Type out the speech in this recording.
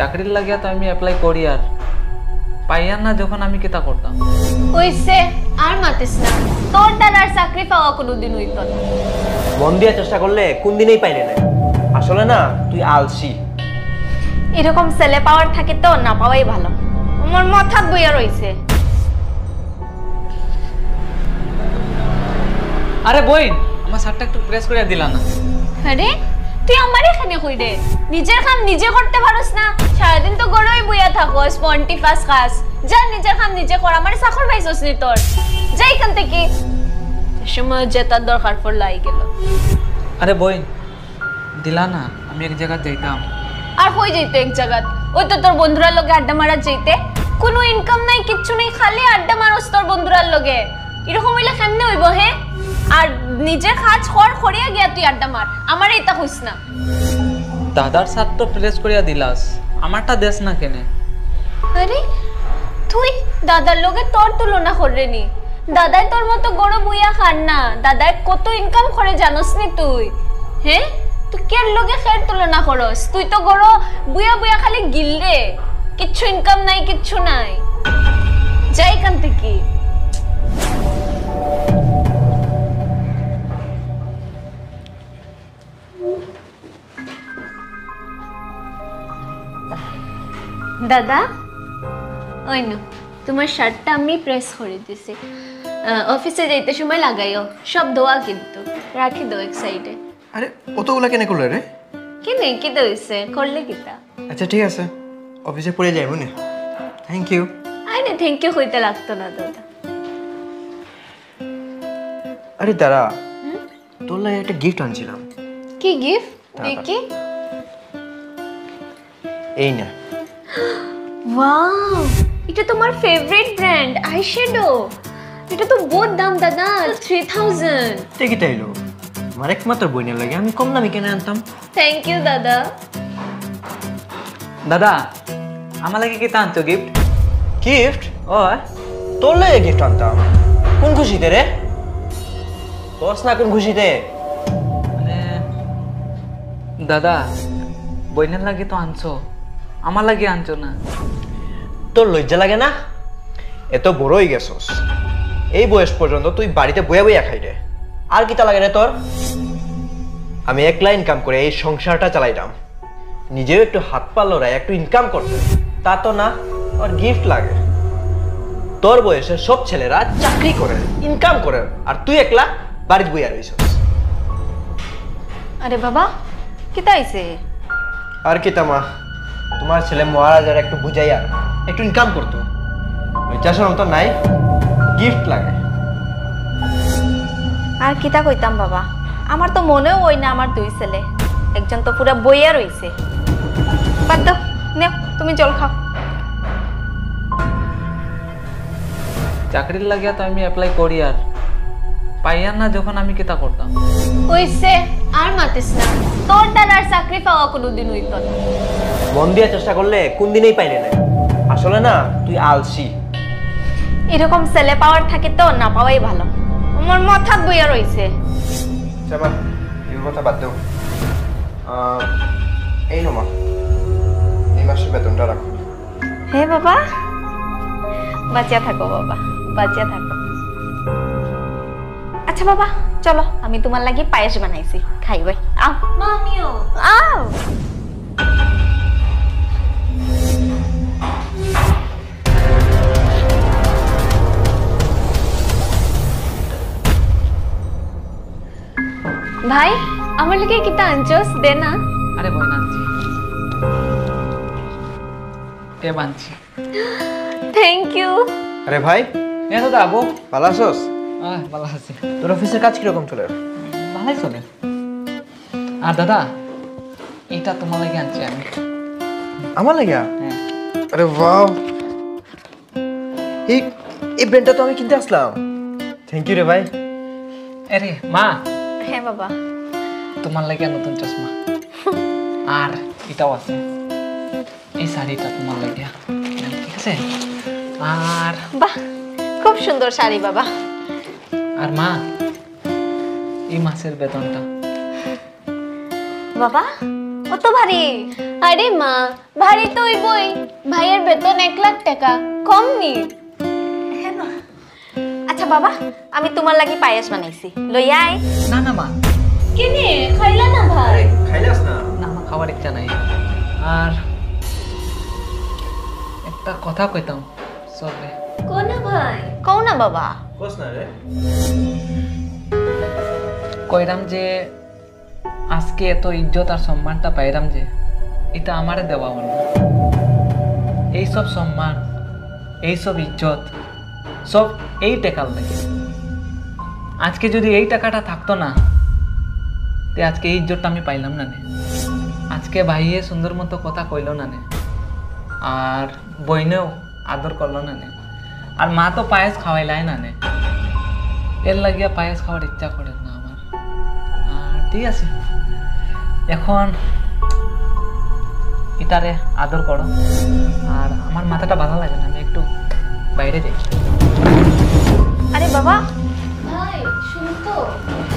চাকরির লাগিয়া তো আমি অ্যাপ্লাই করি আর পাইয়ার না যখন আমি কিতা করতাম হইছে আর মাতিস না তোর দ্বারা আর চাকরি পাওয়া কোনোদিন হইত না মন দিয়ে চেষ্টা করলে কোন দিনেই পাইলে না আসলে না তুই আলসি এরকম ছেলে পাওয়ার থাকে তো না পাওয়াই ভালো আমার মাথা বইয়া রইছে আরে বইন আমার শার্টটা একটু প্রেস করে দিলা না আরে তুই আমার এখানে কই রে নিজের কাম নিজে করতে পারোস না সারাদিন তো গড়ই বইয়া থাকোস পন্টিফাস খাস যা নিজের কাম নিজে কর আমার চাকর পাইছস নি তোর যাই কান থেকে সময় যেতার দরকার পড়ল আই গেল আরে বইন দিলা না আমি এক জায়গা যাইতাম আর কই যাইতে এক জায়গাত ওই তো তোর বন্ধুরা লগে আড্ডা মারা যাইতে কোনো ইনকাম নাই কিচ্ছু নাই খালি আড্ডা মারস তোর বন্ধুরার লগে এরকম হইলে কেমনে হইব হে আর নিজে কাজ কর করিয়া গিয়া তুই আড্ডা মার আমার এটা কইস না দাদার শার্ট তো প্রেস করিয়া দিলাস আমারটা দেশ না কেনে আরে তুই দাদার লগে তোর তুলনা কররে নি দাদাই তোর মতো গড় বুইয়া খান না দাদাই কত ইনকাম করে জানোস নি তুই হ্যাঁ তুই কের লগে খের তুলনা করস তুই তো গড় বুইয়া বুইয়া খালি গিলরে কিচ্ছু ইনকাম নাই কিচ্ছু নাই যাই কান থেকে দাদা ওই না তোমার শার্টটা আমি প্রেস করে দিছি অফিসে যাইতে সময় লাগাইও সব ধোয়া কিন্তু রাখি দাও এক সাইডে আরে অতগুলা কেন করলে রে কেনে কি দইছে করলে কিতা আচ্ছা ঠিক আছে অফিসে পড়ে যাইব না থ্যাংক ইউ আরে থ্যাংক ইউ কইতে লাগতো না দাদা আরে দাঁড়া তোর লাগে একটা গিফট আনছিলাম কি গিফট দেখি এই না ওয়াও এটা তোমার ফেভারিট ব্র্যান্ড আইশ্যাডো এটা তো বহুত দাম দাদা 3000 ঠিকই তাইলো আমার একমাত্র বইনের লাগে আমি কম দামে কিনে আনতাম থ্যাংক ইউ দাদা দাদা আমার লাগে কি আনছো গিফট গিফট ও তোর লাগে গিফট আনতাম কোন খুশিতে রে তোস না কোন খুশিতে মানে দাদা বইনের লাগে তো আনছো আমার লাগে আনছো না তোর লজ্জা লাগে না এত বড় হয়ে গেছস এই বয়স পর্যন্ত তুই বাড়িতে বইয়া বইয়া খাই রে আর কিটা লাগে রে তোর আমি একলা ইনকাম করে এই সংসারটা চালাইতাম নিজেও একটু হাত পা লড়াই একটু ইনকাম করতে তা তো না আর গিফট লাগে তোর বয়সের সব ছেলেরা চাকরি করে ইনকাম করে আর তুই একলা বাড়িতে বইয়া রইছস আরে বাবা কিতা হইছে আর কিটা মা তোমার ছেলে মহারাজার একটু বুঝাইয়া একটু ইনকাম করতো চাষের তো নাই গিফট লাগে আর কিতা কইতাম বাবা আমার তো মনেও হই না আমার দুই ছেলে একজন তো পুরা বইয়া রইছে বাদ দাও নেও তুমি জল খাও চাকরির লাগিয়া তো আমি অ্যাপ্লাই করি আর পাইয়ার না যখন আমি কিতা করতাম হইছে আর মাতিস না তোর দ্বারা আর চাকরি পাওয়া কোনোদিন হইত না মন দিয়ে চেষ্টা করলে কোন দিনেই পাইলে না আসলে না তুই আলসি এরকম ছেলে পাওয়ার থাকে তো না পাওয়াই ভালো আমার মাথা বইয়া রইছে চামা এই কথা বাদ দাও এই নমা এই মাসের বেতনটা রাখো হে বাবা বাঁচিয়া থাকো বাবা বাঁচিয়া থাকো আচ্ছা বাবা চলো আমি তোমার লাগি পায়েস বানাইছি খাইবাই আও মামিও আও ভাই আমার লাগে কিতা আনছস দে না আরে বই নানছি এ বানছি থ্যাংক ইউ আরে ভাই এ দাদা আবু ভালো আছোস ভালো আছি তোর অফিসের কাজ কিরকম চলে ভালোই চলে আর দাদা এটা তোমার লাগে আনছি আমি আমার লাগে হ্যাঁ আরে ওয়াও এই ব্র্যান্ডটা তো আমি কিনতে আসলাম থ্যাংক ইউ রে ভাই আরে মা হ্যাঁ বাবা তোমার লাগে নতুন চশমা আর এটাও আছে এই শাড়িটা তোমার লাগে ঠিক আছে আর বাহ খুব সুন্দর শাড়ি বাবা আর মা এই মাসের বেতনটা বাবা কত ভারী? আরে মা, ভারী তো হইবই। ভাইয়ের বেতন 1 লাখ টাকা, কম নি? আচ্ছা বাবা, আমি তোমার লাগি পায়েস বানাইছি, লইয়া আই। না না মা, কেনে খাইলা না ভাই? খাইলাস না? না আমার খাবার ইচ্ছা নাই। আর একটা কথা কইতাম সবে। কোন ভাই? কও না বাবা। কস না রে। কইরাম যে আজকে এত ইজ্জত আর সম্মানটা পাইরাম যে এটা আমারে দেওয়া হল না। এইসব সম্মান, এইসব ইজ্জত সব এই টাকার লাগে। আজকে যদি এই টাকাটা থাকতো না, তে আজকে এই ইজ্জতটা আমি পাইলাম না নে। আজকে ভাইয়ে সুন্দর মতো কথা কইল না নে, আর বইনেও আদর করলো না নে, আর মা তো পায়েস খাওয়াইলাই না নে। এর লাগিয়া পায়েস খাওয়ার ইচ্ছা করে না আমার। আর ঠিক আছে, এখন ইটারে আদর করো। আর আমার মাথাটা ভালো লাগে না, আমি একটু বাইরে যাই। আরে বাবা, ভাই শুনতো